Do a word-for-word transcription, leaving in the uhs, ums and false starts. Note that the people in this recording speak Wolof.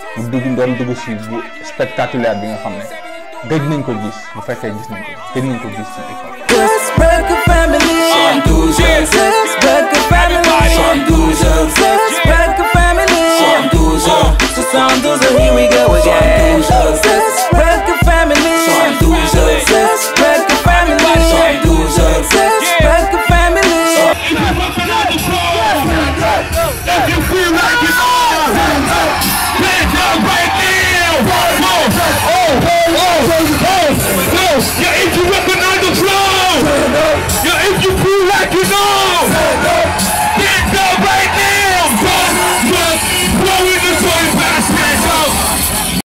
mu dugg doon dugg si bu spectaculaire bi nga xam ne gëj nañ ko gis bu fekkee gis nañ ko gëj nañ ko gis ci hip hop.